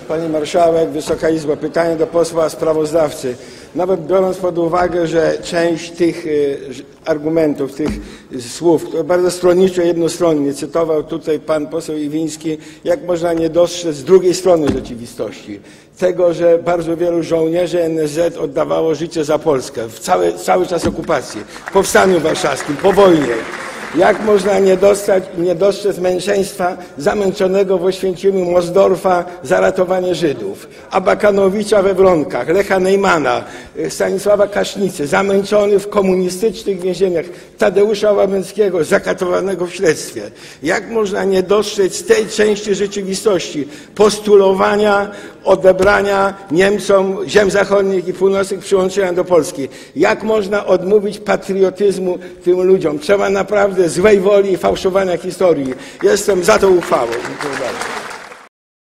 Pani Marszałek, Wysoka Izbo, pytanie do posła sprawozdawcy. Nawet biorąc pod uwagę, że część tych argumentów, tych słów, które bardzo stronniczo, jednostronnie cytował tutaj pan poseł Iwiński, jak można nie dostrzec z drugiej strony rzeczywistości? Tego, że bardzo wielu żołnierzy NSZ oddawało życie za Polskę w cały czas okupacji, w Powstaniu Warszawskim, po wojnie. Jak można nie dostrzec męczeństwa zamęczonego w Oświęcimiu Mosdorfa za ratowanie Żydów, Abakanowicza we Wronkach, Lecha Neymana, Stanisława Kasznicy, zamęczony w komunistycznych więzieniach, Tadeusza Łabęckiego, zakatowanego w śledztwie. Jak można nie dostrzec tej części rzeczywistości postulowania odebrania Niemcom ziem zachodnich i północnych, przyłączenia do Polski? Jak można odmówić patriotyzmu tym ludziom? Trzeba naprawdę złej woli i fałszowania historii. Jestem za tą uchwałą. Dziękuję bardzo.